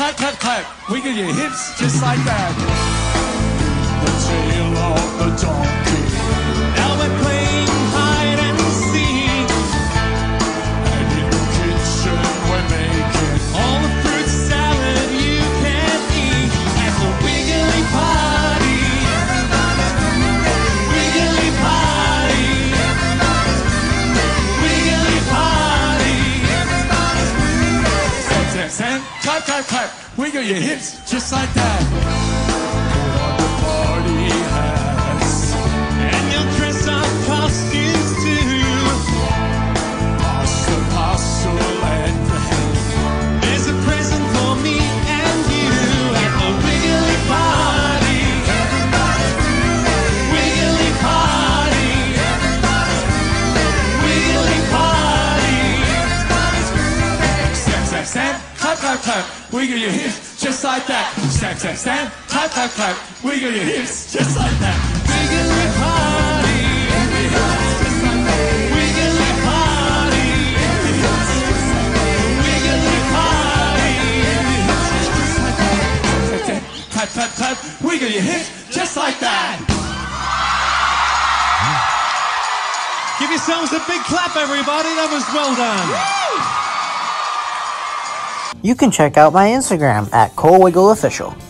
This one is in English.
clap, clap, clap. Wiggle your hips just like that. The tail of the donkey. Now we're playing hide and seek. And in the kitchen we're making all the fruit salad you can eat. At the Wiggly party. Wiggly party. Wiggly party. Stand, stand, stand. Clap, clap, clap. Wiggle your hips just like that. Put on the party hats. And you'll dress up costumes too. Pass the parcel and the hat. There's a present for me and you at the Wiggly party. Wiggly party. Wiggly party. Stand, stand, stand. Clap, clap, clap. Wiggle your hips just like that. Stand, stand, stand. Clap, clap, clap. Wiggle your hips just like that. Wiggly party. Just like that. Wiggly party. Wiggly party. Just like that. Clap, clap, clap. Wiggle your hips just like that. Give yourselves a big clap, everybody. That was well done. You can check out my Instagram at ColeWiggleOfficial.